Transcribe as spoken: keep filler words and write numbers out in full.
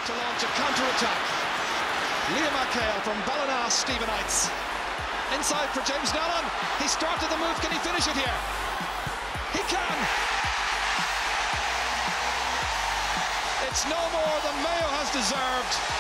to launch a counter-attack. Liam McHale from Ballina Stephenites. Inside for James Nallen. He started the move. Can he finish it here? He can. It's no more than Mayo has deserved.